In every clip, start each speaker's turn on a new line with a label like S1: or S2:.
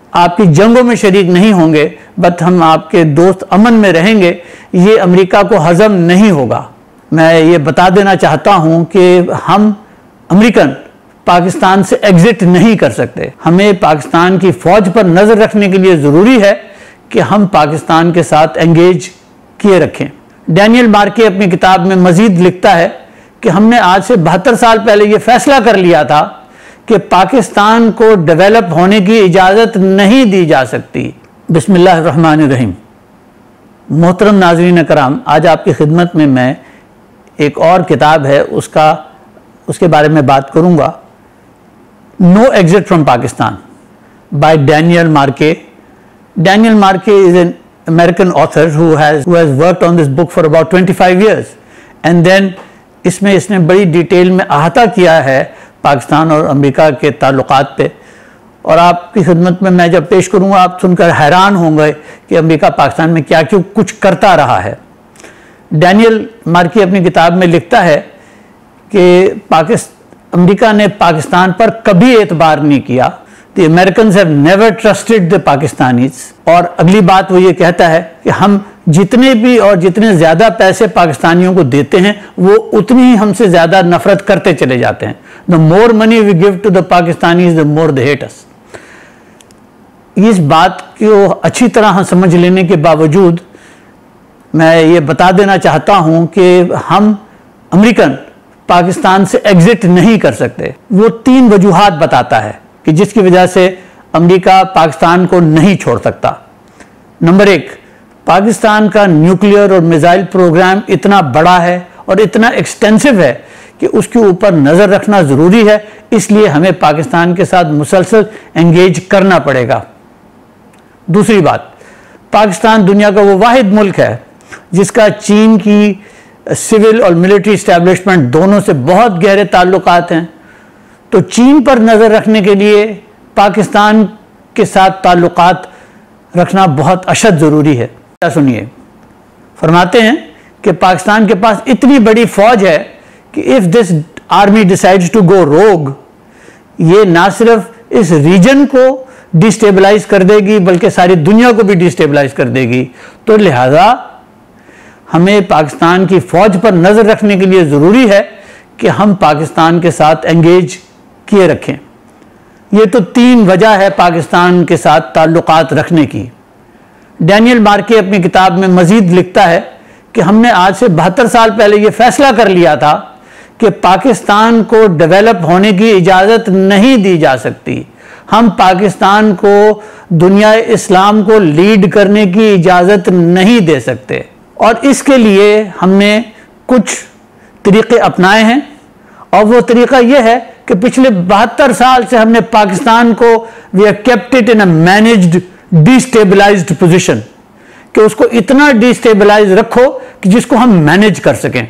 S1: आपकी जंगों में शरीक नहीं होंगे, बट हम आपके दोस्त अमन में रहेंगे, ये अमेरिका को हजम नहीं होगा। मैं ये बता देना चाहता हूं कि हम अमेरिकन पाकिस्तान से एग्जिट नहीं कर सकते। हमें पाकिस्तान की फौज पर नजर रखने के लिए जरूरी है कि हम पाकिस्तान के साथ एंगेज किए रखें। डैनियल मार्के अपनी किताब में मजीद लिखता है कि हमने आज से 72 साल पहले यह फैसला कर लिया था कि पाकिस्तान को डेवलप होने की इजाज़त नहीं दी जा सकती। बिस्मिल्लाहिर्रहमानिर्रहीम। मोहतरम नाज़रीन कराम, आज आपकी खिदमत में मैं एक और किताब है उसके बारे में बात करूंगा, no exit from Pakistan by Daniel Markey. Daniel Markey is an American author who has worked on this book for about 25 years, and then इसने बड़ी डिटेल में अहाता किया है पाकिस्तान और अमेरिका के ताल्लुकात पे, और आपकी खिदमत में मैं जब पेश करूँगा आप सुनकर हैरान होंगे कि अमेरिका पाकिस्तान में क्या क्यों कुछ करता रहा है। डैनियल मार्के अपनी किताब में लिखता है कि अमेरिका ने पाकिस्तान पर कभी एतबार नहीं किया। The Americans have never trusted the Pakistanis। और अगली बात वो ये कहता है कि हम जितने भी और जितने ज्यादा पैसे पाकिस्तानियों को देते हैं वो उतनी ही हमसे ज्यादा नफरत करते चले जाते हैं। The more money we give to the Pakistanis, the more they hate us। इस बात को अच्छी तरह समझ लेने के बावजूद मैं ये बता देना चाहता हूं कि हम अमेरिकन पाकिस्तान से एग्जिट नहीं कर सकते। वो 3 वजूहात बताता है कि जिसकी वजह से अमेरिका पाकिस्तान को नहीं छोड़ सकता। नंबर 1, पाकिस्तान का न्यूक्लियर और मिसाइल प्रोग्राम इतना बड़ा है और इतना एक्सटेंसिव है कि उसके ऊपर नजर रखना जरूरी है, इसलिए हमें पाकिस्तान के साथ मुसलसल एंगेज करना पड़ेगा। दूसरी बात, पाकिस्तान दुनिया का वो वाहिद मुल्क है जिसका चीन की सिविल और मिलिट्री एस्टेब्लिशमेंट दोनों से बहुत गहरे ताल्लुकात हैं, तो चीन पर नजर रखने के लिए पाकिस्तान के साथ ताल्लुकात रखना बहुत अशद जरूरी है। सुनिए, फरमाते हैं कि पाकिस्तान के पास इतनी बड़ी फौज है कि if this army decides to go rogue, ये ना सिर्फ इस रीजन को डिस्टेबलाइज कर देगी बल्कि सारी दुनिया को भी डिस्टेबलाइज कर देगी। तो लिहाजा हमें पाकिस्तान की फौज पर नजर रखने के लिए जरूरी है कि हम पाकिस्तान के साथ एंगेज किए रखें। ये तो 3 वजह है पाकिस्तान के साथ ताल्लुकात रखने की। डैनियल मार्के अपनी किताब में मजीद लिखता है कि हमने आज से 72 साल पहले यह फैसला कर लिया था कि पाकिस्तान को डेवलप होने की इजाज़त नहीं दी जा सकती। हम पाकिस्तान को दुनिया इस्लाम को लीड करने की इजाज़त नहीं दे सकते, और इसके लिए हमने कुछ तरीके अपनाए हैं, और वो तरीका यह है कि पिछले 72 साल से हमने पाकिस्तान को we have kept it in a managed destabilised position, कि उसको इतना डिस्टेबलाइज रखो कि जिसको हम मैनेज कर सकें।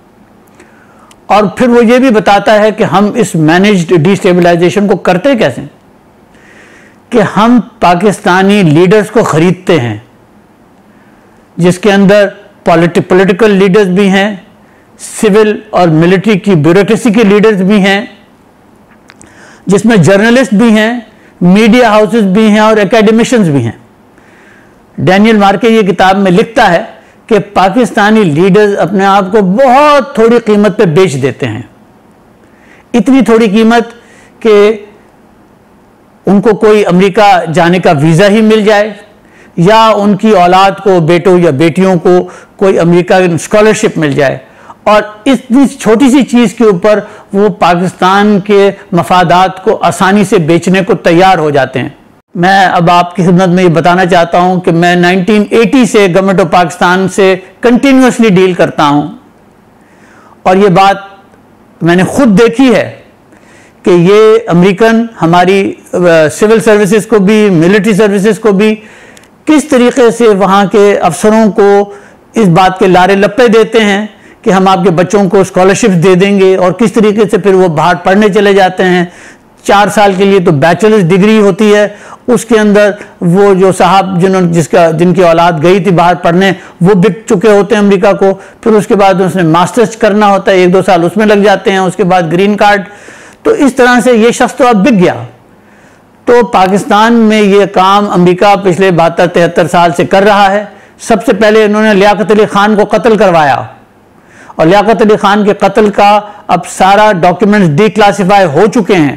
S1: और फिर वो ये भी बताता है कि हम इस मैनेज्ड डिस्टेबलाइजेशन को करते कैसे, कि हम पाकिस्तानी लीडर्स को खरीदते हैं, जिसके अंदर पॉलिटिकल लीडर्स भी हैं, सिविल और मिलिट्री की ब्यूरोक्रेसी के लीडर्स भी हैं, जिसमें जर्नलिस्ट भी हैं, मीडिया हाउसेस भी हैं और एकेडमिशियंस भी हैं। डैनियल मार्के ये किताब में लिखता है कि पाकिस्तानी लीडर्स अपने आप को बहुत थोड़ी कीमत पे बेच देते हैं, इतनी थोड़ी कीमत कि उनको कोई अमेरिका जाने का वीज़ा ही मिल जाए, या उनकी औलाद को, बेटों या बेटियों को कोई अमेरिका स्कॉलरशिप मिल जाए, और इतनी छोटी सी चीज़ के ऊपर वो पाकिस्तान के मफादात को आसानी से बेचने को तैयार हो जाते हैं। मैं अब आपकी खिदमत में ये बताना चाहता हूँ कि मैं 1980 से गवर्नमेंट ऑफ पाकिस्तान से कंटिन्यूसली डील करता हूँ, और ये बात मैंने खुद देखी है कि ये अमेरिकन हमारी सिविल सर्विसेज को भी, मिलिट्री सर्विसेज को भी किस तरीके से वहाँ के अफसरों को इस बात के लारे लप्पे देते हैं कि हम आपके बच्चों को स्कॉलरशिप दे देंगे, और किस तरीके से फिर वो बाहर पढ़ने चले जाते हैं। 4 साल के लिए तो बैचलर्स डिग्री होती है, उसके अंदर वो जो साहब जिनकी औलाद गई थी बाहर पढ़ने, वो बिक चुके होते हैं अमेरिका को, फिर उसके बाद उसने मास्टर्स करना होता है, 1-2 साल उसमें लग जाते हैं, उसके बाद ग्रीन कार्ड। तो इस तरह से ये शख्स तो अब बिक गया। तो पाकिस्तान में ये काम अमेरिका पिछले 72-73 साल से कर रहा है। सबसे पहले इन्होंने लियाकत अली खान को कत्ल करवाया और लियाकत अली खान के कत्ल का अब सारा डॉक्यूमेंट्स डिक्लासिफाई हो चुके हैं।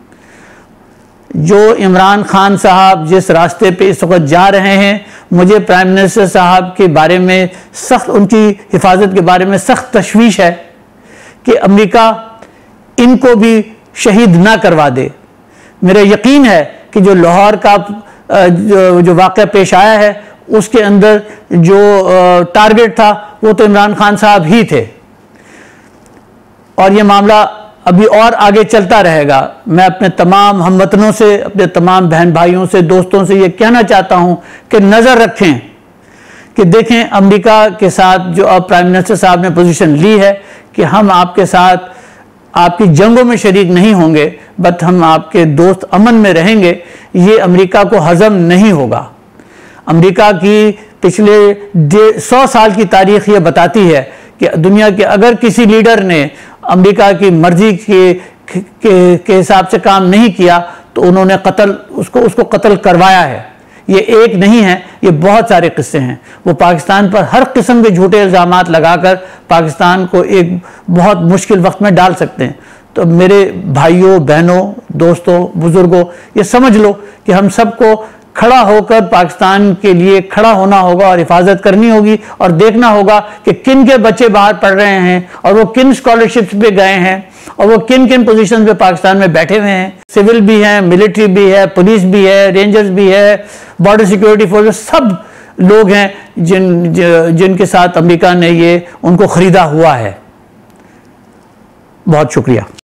S1: जो इमरान खान साहब जिस रास्ते पे इस वक्त जा रहे हैं, मुझे प्राइम मिनिस्टर साहब के बारे में सख्त, उनकी हिफाजत के बारे में सख्त तशवीश है कि अमेरिका इनको भी शहीद ना करवा दे। मेरा यकीन है कि जो लाहौर का जो वाक़या पेश आया है उसके अंदर जो टारगेट था वो तो इमरान खान साहब ही थे और ये मामला अभी और आगे चलता रहेगा। मैं अपने तमाम हमवतनों से, अपने तमाम बहन भाइयों से, दोस्तों से ये कहना चाहता हूं कि नज़र रखें कि देखें अमेरिका के साथ जो अब प्राइम मिनिस्टर साहब ने पोजीशन ली है कि हम आपके साथ आपकी जंगों में शरीक नहीं होंगे, बट हम आपके दोस्त अमन में रहेंगे। ये अमेरिका को हजम नहीं होगा। अमेरिका की पिछले 100 साल की तारीख ये बताती है कि दुनिया के अगर किसी लीडर ने अमेरिका की मर्जी के हिसाब से काम नहीं किया तो उन्होंने उसको कत्ल करवाया है। ये एक नहीं है, ये बहुत सारे किस्से हैं। वो पाकिस्तान पर हर किस्म के झूठे इल्ज़ामात लगाकर पाकिस्तान को एक बहुत मुश्किल वक्त में डाल सकते हैं। तो मेरे भाइयों, बहनों, दोस्तों, बुजुर्गों, ये समझ लो कि हम सबको खड़ा होकर पाकिस्तान के लिए खड़ा होना होगा और हिफाजत करनी होगी और देखना होगा कि किन के बच्चे बाहर पढ़ रहे हैं और वो किन स्कॉलरशिप्स पे गए हैं और वो किन किन पोजीशन पे पाकिस्तान में बैठे हुए हैं। सिविल भी है, मिलिट्री भी है, पुलिस भी है, रेंजर्स भी है, बॉर्डर सिक्योरिटी फोर्स, सब लोग हैं जिनके साथ अमेरिका ने ये उनको खरीदा हुआ है। बहुत शुक्रिया।